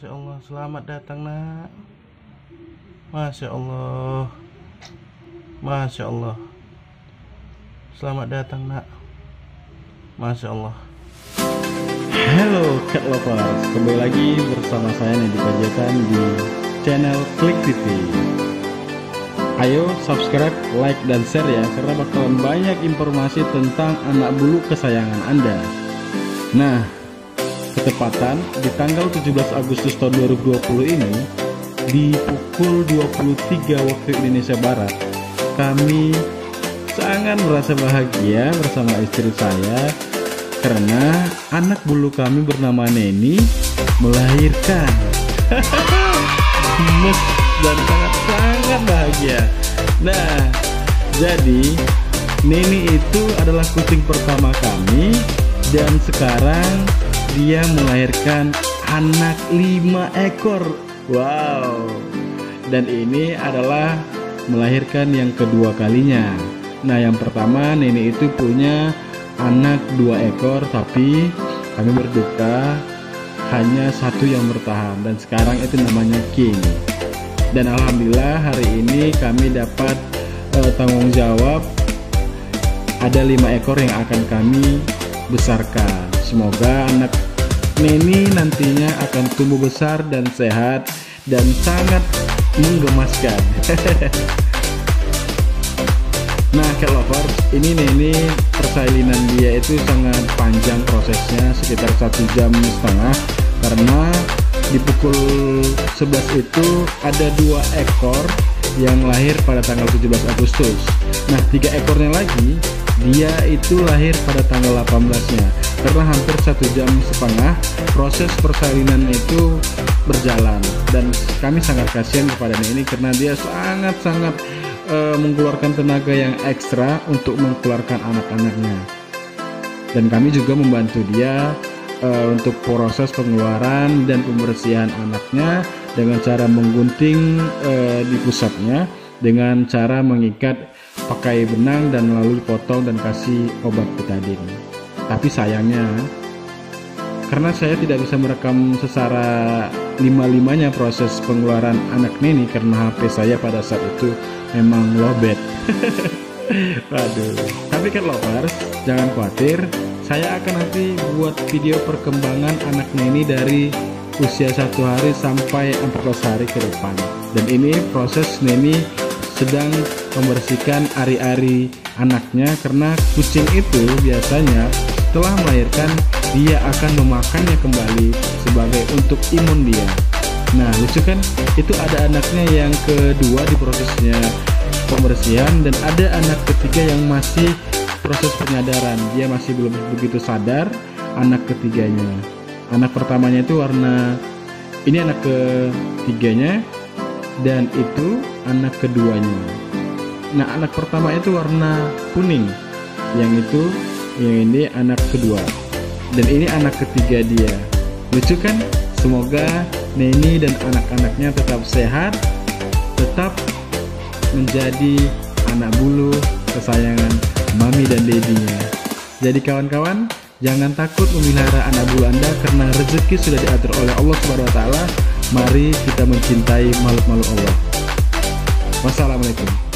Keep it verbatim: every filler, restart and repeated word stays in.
Masya Allah, selamat datang nak. Masya Allah, Masya Allah, selamat datang nak. Masya Allah. Halo cat lovers, kembali lagi bersama saya Nedi Panjaitan di channel Klik T V. Ayo subscribe, like, dan share ya, karena bakalan banyak informasi tentang anak bulu kesayangan Anda. Nah, ketepatan di tanggal tujuh belas Agustus tahun dua ribu dua puluh ini, di pukul dua puluh tiga waktu Indonesia Barat, kami sangat merasa bahagia bersama istri saya karena anak bulu kami bernama Neni melahirkan. Mes dan sangat-sangat bahagia. Nah, jadi Neni itu adalah kucing pertama kami, dan sekarang dia melahirkan anak lima ekor. Wow. Dan ini adalah melahirkan yang kedua kalinya. Nah, yang pertama Neni itu punya anak dua ekor, tapi kami berduka hanya satu yang bertahan, dan sekarang itu namanya King. Dan alhamdulillah hari ini kami dapat uh, tanggung jawab ada lima ekor yang akan kami besarkan. Semoga anak Neni nantinya akan tumbuh besar dan sehat dan sangat menggemaskan. Nah, cat lovers, ini Neni persalinan dia itu sangat panjang prosesnya, sekitar satu jam setengah, karena di pukul sebelas itu ada dua ekor yang lahir pada tanggal tujuh belas Agustus. Nah, tiga ekornya lagi dia itu lahir pada tanggal delapan belasnya. Karena hampir satu jam setengah proses persalinan itu berjalan, dan kami sangat kasihan kepada Neni karena dia sangat-sangat uh, mengeluarkan tenaga yang ekstra untuk mengeluarkan anak-anaknya. Dan kami juga membantu dia uh, untuk proses pengeluaran dan pembersihan anaknya dengan cara menggunting uh, di pusatnya, dengan cara mengikat pakai benang dan lalu dipotong dan kasih obat betadin. Tapi sayangnya, karena saya tidak bisa merekam secara lima-limanya proses pengeluaran anak Neni karena H P saya pada saat itu memang lowbat. Waduh. Tapi cat lovers, jangan khawatir, saya akan nanti buat video perkembangan anak Neni dari usia satu hari sampai empat belas hari ke depan. Dan ini proses Neni sedang membersihkan ari-ari anaknya, karena kucing itu biasanya setelah melahirkan dia akan memakannya kembali sebagai untuk imun dia. Nah, lucu kan? Itu ada anaknya yang kedua di prosesnya pembersihan, dan ada anak ketiga yang masih proses penyadaran. Dia masih belum begitu sadar. Anak ketiganya, anak pertamanya itu warna, ini anak ketiganya, dan itu anak keduanya. Nah, anak pertama itu warna kuning, yang itu yang ini anak kedua, dan ini anak ketiga dia. Lucu kan? Semoga Neni dan anak-anaknya tetap sehat, tetap menjadi anak bulu kesayangan mami dan dedinya. Jadi kawan-kawan, jangan takut memelihara anak bulu Anda karena rezeki sudah diatur oleh Allah Subhanahu wa taala. Mari kita mencintai makhluk-makhluk Allah. Wassalamualaikum.